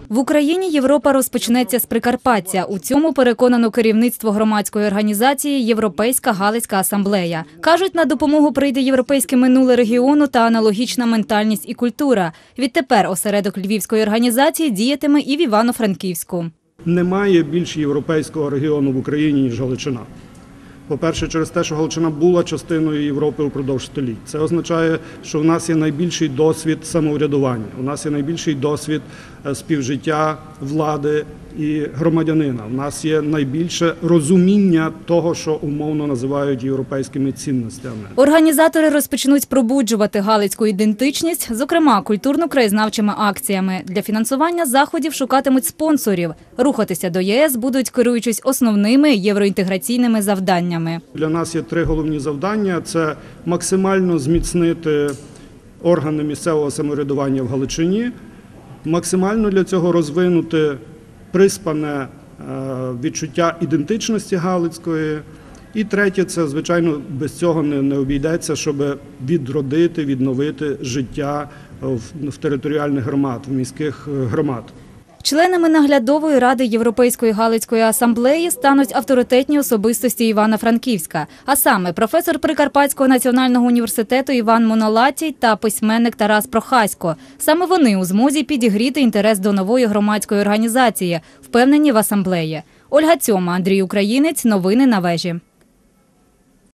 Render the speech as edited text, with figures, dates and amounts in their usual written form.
В Україні Європа розпочнеться з Прикарпаття. У цьому переконано керівництво громадської організації «Європейська Галицька асамблея». Кажуть, на допомогу прийде європейське минуле регіону та аналогічна ментальність і культура. Відтепер осередок львівської організації діятиме і в Івано-Франківську. Немає більш європейського регіону в Україні, ніж Галичина. По-перше, через те, що Галичина була частиною Європи упродовж століть. Це означає, що в нас є найбільший досвід самоврядування, у нас є найбільший досвід співжиття влади і громадянина. У нас є найбільше розуміння того, що умовно називають європейськими цінностями. Організатори розпочнуть пробуджувати галицьку ідентичність, зокрема культурно-краєзнавчими акціями. Для фінансування заходів шукатимуть спонсорів. Рухатися до ЄС будуть, керуючись основними євроінтеграційними завданнями. Для нас є три головні завдання – це максимально зміцнити органи місцевого самоврядування в Галичині, максимально для цього розвинути приспане відчуття ідентичності галицької. І третє, це, звичайно, без цього не обійдеться, щоб відродити, відновити життя в територіальних громад, в міських громад. Членами наглядової ради Європейської Галицької асамблеї стануть авторитетні особистості Івано-Франківська, а саме професор Прикарпатського національного університету Іван Монолатій та письменник Тарас Прохасько. Саме вони у змозі підігріти інтерес до нової громадської організації, впевнені в асамблеї. Ольга Цьома, Андрій Українець. Новини на вежі.